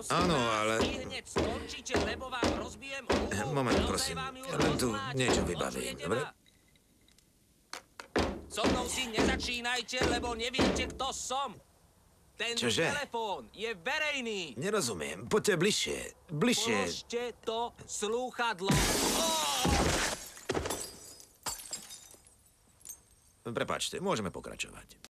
Áno, ale... Hneď skončíte, lebo vám rozbijem uchu. Moment, Naozaj prosím. vám ju Ja len tu rozmáčem. niečo vybavím, Počujete dobre? ma? So mnou si nezačínajte, lebo neviete, kto som. Ten Čože? telefón je verejný. Nerozumiem. Poďte bližšie. Bližšie. Položte to slúchadlo. Prepáčte, môžeme pokračovať.